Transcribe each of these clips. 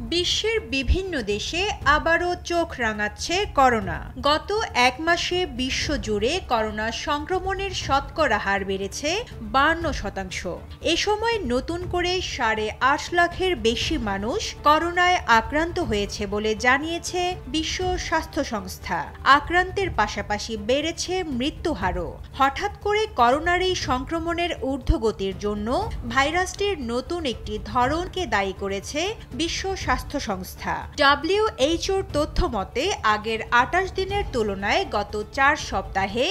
বিশ্বের বিভিন্ন দেশে আবারও চোখ রাঙাচ্ছে করোনা। গত এক মাসে বিশ্বজুড়ে করোনা সংক্রমণের শতকরা হার বেড়েছে 52%। এ সময় নতুন করে 8.5 লাখের বেশি মানুষ করোনায় আক্রান্ত হয়েছে বলে জানিয়েছে বিশ্ব স্বাস্থ্য সংস্থা। আক্রান্তের পাশাপাশি বেড়েছে মৃত্যুহারও। হঠাৎ করে করোনার এই সংক্রমণের ঊর্ধ্বগতির জন্য ভাইরাসটির নতুন একটি ধরনকে দায়ী করেছে বিশ্ব স্বাস্থ্য সংস্থা। উএইচওর তথ্য মতে আগের 28 দিনের তুলনায় গত 4 সপ্তাহে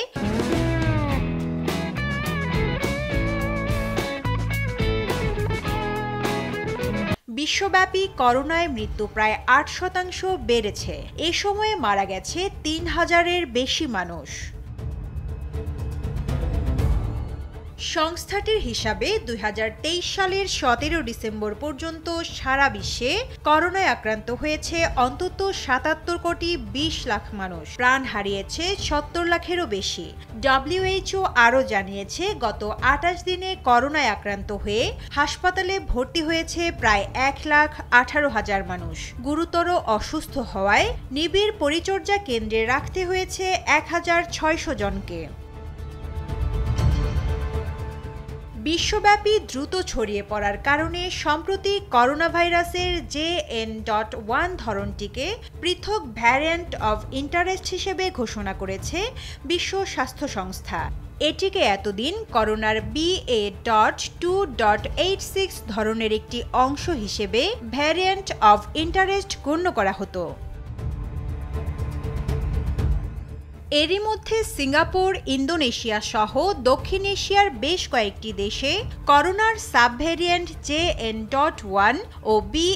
বিশ্বব্যাপী করোনায় মৃত্যু প্রায় 8% বেড়েছে। এ সময়ে মারা গেছে 3000-এর বেশি মানুষ। সংস্থাটির হিসাবে 2023 সালের 17 ডিসেম্বর পর্যন্ত সারা বিশ্বে করোনায় আক্রান্ত হয়েছে অন্তত 77 কোটি 20 লাখ মানুষ। প্রাণ হারিয়েছে 70 লাখেরও বেশি। ডব্লিউএইচও আরও জানিয়েছে গত 28 দিনে করোনায় আক্রান্ত হয়ে হাসপাতালে ভর্তি হয়েছে প্রায় 1,18,000 মানুষ। গুরুতর অসুস্থ হওয়ায় নিবিড় পরিচর্যা কেন্দ্রে রাখতে হয়েছে 1600 জনকে। বিশ্বব্যাপী দ্রুত ছড়িয়ে পড়ার কারণে সম্প্রতি করোনা ভাইরাসের JN.1 ধরনটিকে পৃথক ভ্যারিয়েন্ট অব ইন্টারেস্ট হিসেবে ঘোষণা করেছে বিশ্ব স্বাস্থ্য সংস্থা। এটিকে এতদিন করোনার BA.2.86 ধরনের একটি অংশ হিসেবে ভ্যারিয়েন্ট অব ইন্টারেস্ট গণ্য করা হতো। এরই মধ্যে সিঙ্গাপুর, ইন্দোনেশিয়া সহ দক্ষিণ এশিয়ার বেশ কয়েকটি দেশে করোনার সাবভ্যারিয়েন্ট JN.1 ও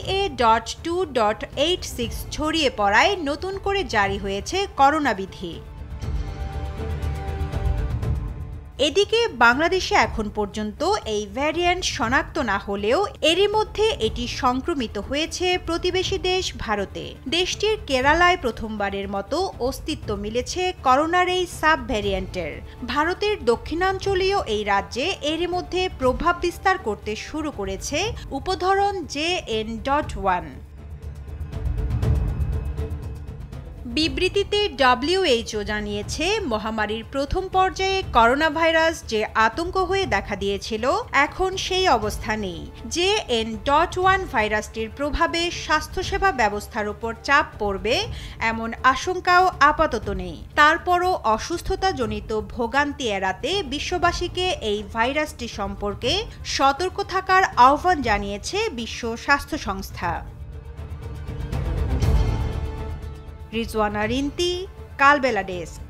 BA.2.86 ছড়িয়ে পড়ায় নতুন করে জারি হয়েছে করোনা বিধি। এদিকে বাংলাদেশে এখন পর্যন্ত এই ভ্যারিয়েন্ট শনাক্ত না হলেও এরই মধ্যে এটি সংক্রমিত হয়েছে প্রতিবেশী দেশ ভারতে। দেশটির কেরালায় প্রথমবারের মতো অস্তিত্ব মিলেছে করোনার এই সাব ভ্যারিয়েন্টের। ভারতের দক্ষিণাঞ্চলীয় এই রাজ্যে এরই মধ্যে প্রভাব বিস্তার করতে শুরু করেছে উপধরন JN.1। বিবৃতিতে ডব্লিউএইচও জানিয়েছে মহামারীর প্রথম পর্যায়ে করোনা ভাইরাস যে আতঙ্ক হয়ে দেখা দিয়েছিল এখন সেই অবস্থা নেই। JN.1 ভাইরাসটির প্রভাবে স্বাস্থ্যসেবা ব্যবস্থার উপর চাপ পড়বে এমন আশঙ্কাও আপাতত নেই। তারপরও অসুস্থতাজনিত ভোগান্তি এড়াতে বিশ্ববাসীকে এই ভাইরাসটি সম্পর্কে সতর্ক থাকার আহ্বান জানিয়েছে বিশ্ব স্বাস্থ্য সংস্থা। রিজওয়ানা রিন্তি, কালবেলা ডেস্ক।